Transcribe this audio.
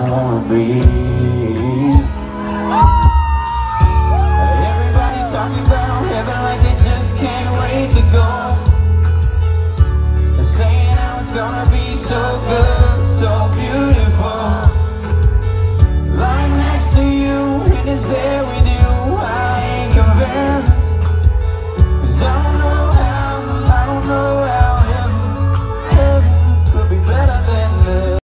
don't wanna breathe. Everybody's talking about heaven like they just can't wait to go.